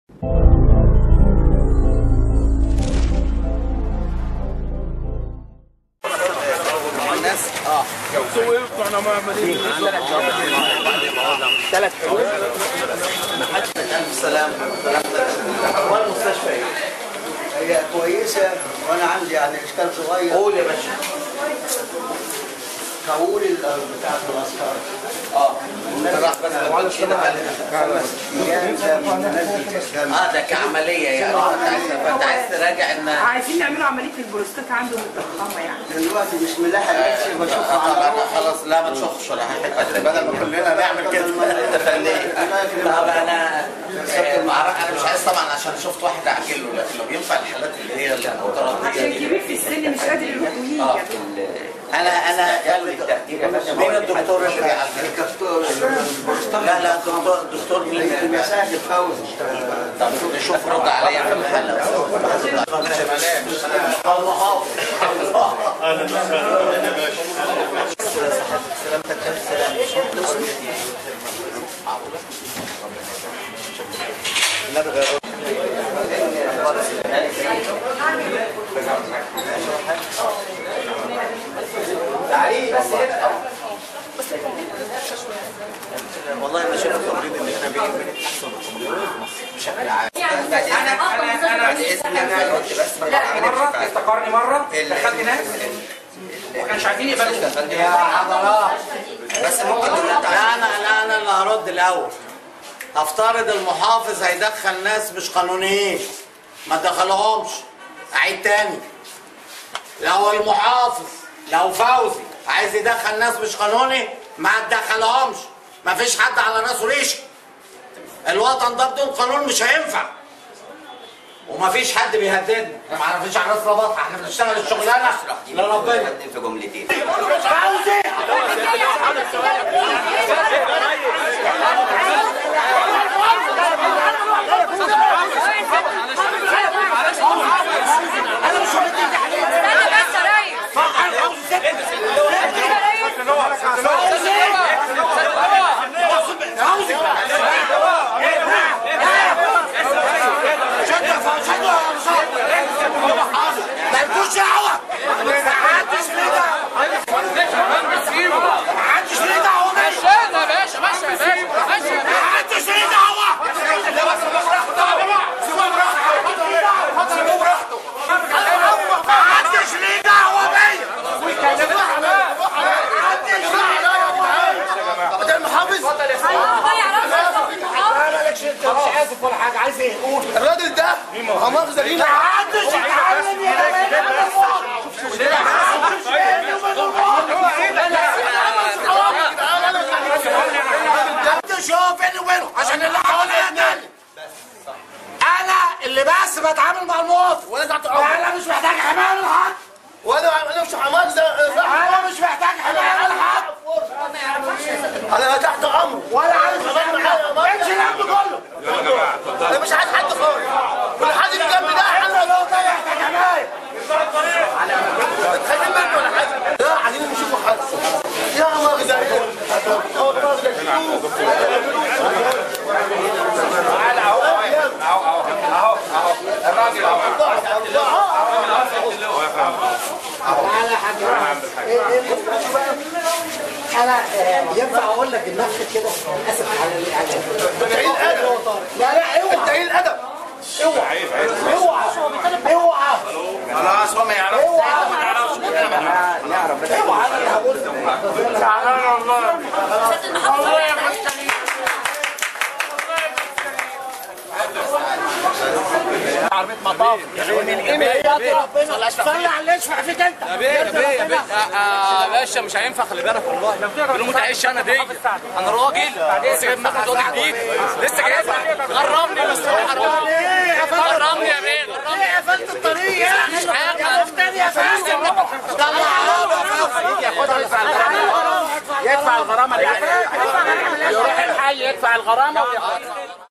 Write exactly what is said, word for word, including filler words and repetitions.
الناس اه ثلاث حلول. الف سلامة. اخبار المستشفى ايه؟ هي كويسة وانا عندي يعني اشكال صغير. قول يا باشا. قول بتاعت الاسكار. اه راح بس كده اه ده كعمليه يعني. انت عايز تراجع ان عايزين نعملوا عمليه البروستات عنده متضخمه يعني. دلوقتي مش ملاحق نفسي بشوف على خلاص لا ما تشوفش ولا حاجه بدل ما كلنا نعمل كده. انت فنان. طب انا انا مش عايز طبعا عشان شفت واحد اعجل له، لكن لو ينفع الحالات اللي هي المتردده عشان كبير في السن مش قادر يروح ويجي. انا انا مين الدكتور اللي بيعالجك؟ لا لا دكتور دكتور مين؟ مساجد فوزي. طب شوف رد عليا في المحل. اهلا وسهلا يا باشا. سلامتك يا سلام. تعالي بس هنا. والله انا شايف التمريض اللي هنا بيني وبينك احسن من التمريض في مصر بشكل عام. انا انا انا بعد اذنك انا كنت بس مره افتكرني مره دخلت ناس ما كانش عايزين يقبلوا يا حضرات بس ممكن لا انا لا انا اللي هرد الاول. هفترض المحافظ هيدخل ناس مش قانونيين ما تدخلهمش. اعيد تاني. لو المحافظ لو فوزي عايز يدخل ناس مش قانوني ما تدخلهمش. ما فيش حد على راسه ريشه. الوطن ده بدون قانون مش هينفع. وما فيش حد بيهددنا. ما فيش على راسنا بطحه. احنا بنشتغل الشغلانه لربنا. في جملتين. فوزي مالكوش دعوة. محدش ليه دعوة. محدش ليه دعوة. ماشي يا باشا ماشي يا باشا ماشي يا باشا. محدش ليه دعوة. محدش ليه دعوة بيا. ده المحافظ. انت مش اسف ولا حاجة. عايز ايه؟ قول. الراجل ده مؤاخذة لينا. محدش يتعلم يا شوف بيني وبينه عشان اللي حواليا يتكلم. انا اللي بس بتعامل مع المواطن. انا مش محتاج حماية من حد. وانا انا مش حماية. انا مش محتاج حماية من حد. انا تحت امر ولا عايز امشي الهم كله. انا مش عايز حد خالص. كل حد اللي جنبي ده انا لو ده يحتاج حماية. خايفين منه ولا حاجه؟ لا عايزين نشوفوا حد. يا مؤاخذة تعالى اهو اهو اهو اهو الراجل اهو. تعالى يا حاج. انا ينفع اقول لك النفس كده؟ اسف على الادب. لا لا اوعى. انت ايه الادب؟ اوعى اوعى اوعى. خلاص هو ما يعرفش. اوعى ما يعرفش. يعرف. اوعى انا اللي هقول. تعالى والله. والله يا مستنيين. عربية مطاف من ايه يا ربنا. صلي على اللي يشفع فيك انت. يا بيه يا بيه يا بيه يا باشا مش هينفع. خلي بالك والله بدون متعيش انا دي. انا راجل لسه جايب مخرج دول جديد. لسه جايب غرمني بس غرمني. غرمني يا بيه غرمني. قفلت الطريق يا اخي. مش حاجه. مفتري يا فندم. يدفع الغرامه. يدفع الغرامه. يروح الحي يدفع الغرامه ويخلص.